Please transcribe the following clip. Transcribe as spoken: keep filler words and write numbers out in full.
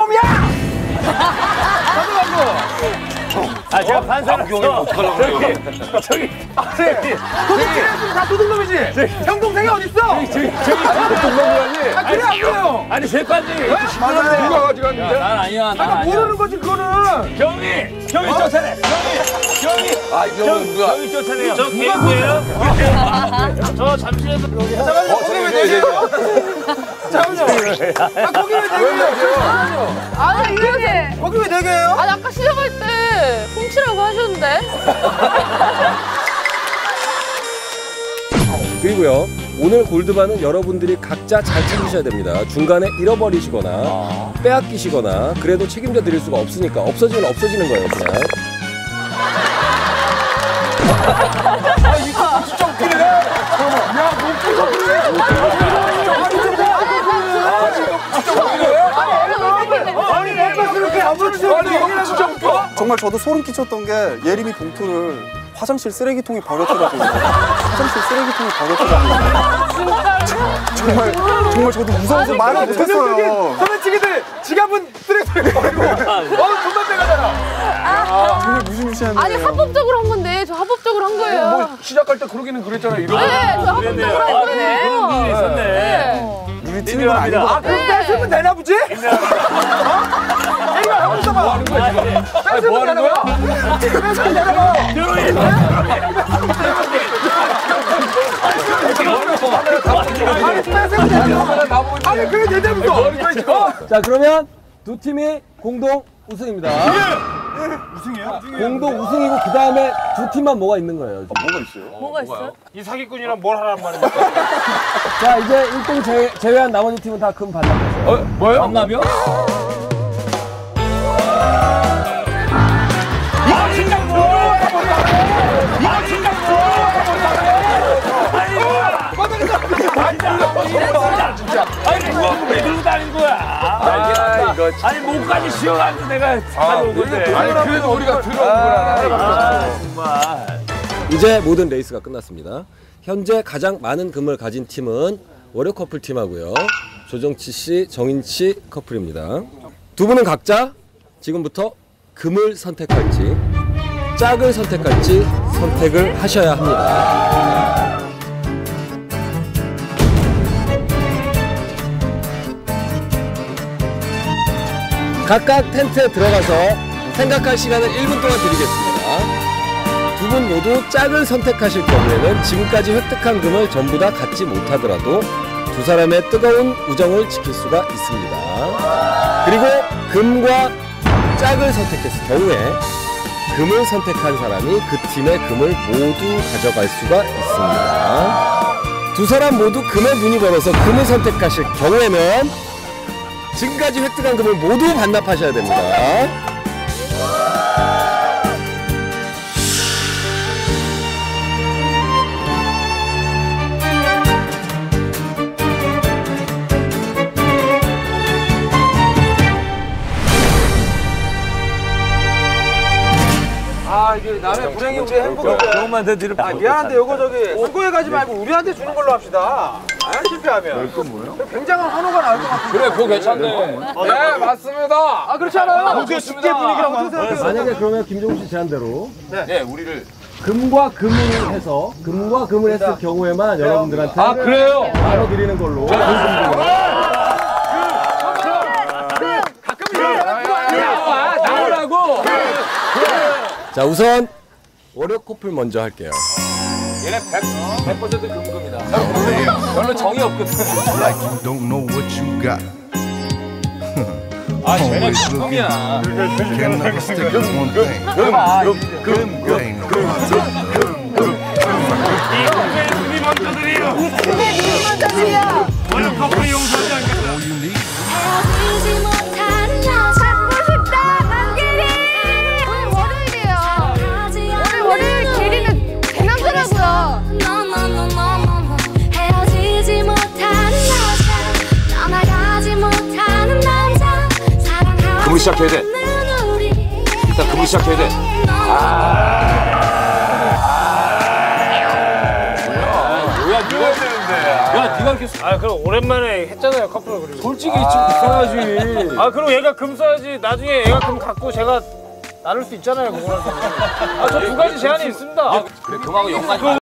아, 제가 반사로서 저기, 저기, 저기, 도둑질했으면 다 도둑놈이지? 형 동생이 어딨어? 저기, 저기, 도둑놈이라니? 아, 그래, 안 그래요? 아니, 제 반지. 맞아요. 누가 가져갔는데? 난 아니야, 난 아니야. 모르는 거지, 그거는. 경이! 경이 쫓아내! 경이! 경이! 아, 이 형은 누가? 경이 쫓아내요. 저 개구예요? 저 잠시라도. 잠깐만요, 어, 거기 왜 저기 내게요? 저기. 잠깐만요. 아, 거기 왜 내게요? 아니 이게 거기 왜 내게요? 아니 아까 시작할 때 훔치라고 하셨는데. 그리고요, 오늘 골드바는 여러분들이 각자 잘 챙기셔야 됩니다. 중간에 잃어버리시거나 아. 빼앗기시거나 그래도 책임져 드릴 수가 없으니까 없어지면 없어지는 거예요, 그냥. 아, 이거 진짜 웃기네. 야, 못 그래. 아니, 내가 그렇게 아무렇지 진짜 웃겨. 정말 저도 소름 끼쳤던 게 예림이 봉투를 화장실 쓰레기통에 버렸더라고요. 화장실 쓰레기통에 버렸더라고요. 정말 정말 저도 무서워서 말을 못했어요. 소매치기들 지갑은 쓰레기통에 버리고 어, 돈만 빼가잖아. 아, 정말 무시무시하네. 아니 합법적으로 한 건데 저 합법적으로 한 거예요. 뭐 시작할 때 그러기는 그랬잖아요. 이런 거. 네, 저 합법적으로 한 아, 거예요. 그런 일이 있었네. 네. 눈이 튀는 건 아닌 것 아, 같아요. 그럼 뺏으면 되나 보지? 어? 애가 하고 있어봐. 뭐 하는 거야, 지금? 뺏으면 되나 봐. 뺏으면 되나 봐. 아니, 그게 내대부터. 자, 그러면 두 팀이 공동 우승입니다. 우승이에요? 공동 우승이고 그 다음에 두 팀만 뭐가 있는 거예요. 지금. 뭐가 있어요? 뭐가 있어요? 이 사기꾼이랑 뭘 하란 말입니까? 자, 이제 일 등 제, 제외한 나머지 팀은 다 금 반납했어요. 어, 뭐요? 반납이요? 이거 진짜 뭐야? 이거 진짜 뭐야? 진짜. 아니, 누가 왜 들고 다닌 거야? 아, 이거 진짜. 아니, 목까지 씌워가지고 내가 가져온 건데. 아니, 그래도 우리가 들어온 거야. 아, 정말. 이제 모든 레이스가 끝났습니다. 현재 가장 많은 금을 가진 팀은 월요 커플 팀하고요. 조정치 씨, 정인치 커플입니다. 두 분은 각자 지금부터 금을 선택할지 짝을 선택할지 선택을 하셔야 합니다. 각각 텐트에 들어가서 생각할 시간을 일 분 동안 드리겠습니다. 두 분 모두 짝을 선택하실 경우에는 지금까지 획득한 금을 전부 다 갖지 못하더라도 두 사람의 뜨거운 우정을 지킬 수가 있습니다. 그리고 금과 짝을 선택했을 경우에 금을 선택한 사람이 그 팀의 금을 모두 가져갈 수가 있습니다. 두 사람 모두 금에 눈이 멀어서 금을 선택하실 경우에는 지금까지 획득한 금을 모두 반납하셔야 됩니다. 아, 이게 남의 불행이 우리 행복인데. 조금만 더 뒤로. 아, 미안한데 요거 저기 선거에 가지 말고 우리한테 주는 걸로 합시다. 아, 실패하면. 그건 뭐예요? 굉장한 환호가 나올 것 같은데. 그래, 그거 괜찮네. 네, 맞습니다. 아, 그렇지 않아요? 그게 축제 분위기라고 어떻게 생각해요? 만약에 그러면 김종국 씨 제안대로 네, 우리를. 금과 금을 해서 금과 금을 했을 경우에만 여러분들한테 아, 그래요? 나눠드리는 걸로. 나오라고. 자, 우선 월요 커플 먼저 할게요. 얘네 백 퍼센트 금금이다. 별로 정이 없거든. Like you don't know what you got. 아, 쟤네 Always 금금이야. looking. Can never stick with one thing. 금, 금, 금. Ain't no 이 금의 눈이 먼저 드리요. 근데 눈이 먼저 드려. 월요 커플이 용서하지 않겠다. all you need. 헤어지지 못한 여자 갖고 싶다, 남길이. 오늘 월요일이에요. 오늘 월요일 길이는 대남자라고요. 너너너너너너 헤어지지 못한 여자 떠나가지 못하는 남자 사랑하지 금을 시작해야 돼. 않는 우리 일단 금을 시작해야 돼. 뭐야, 누가 되는데? 야, 네가 이렇게 아 그럼 오랜만에 했잖아요 커플 그리고. 솔직히 좀 써야지. 아 그럼 얘가 금 써야지. 나중에 얘가 금 갖고 제가 나눌 수 있잖아요 그거라도. 아저 두 가지 제한이 있습니다. 아, 그래 금하고 연관이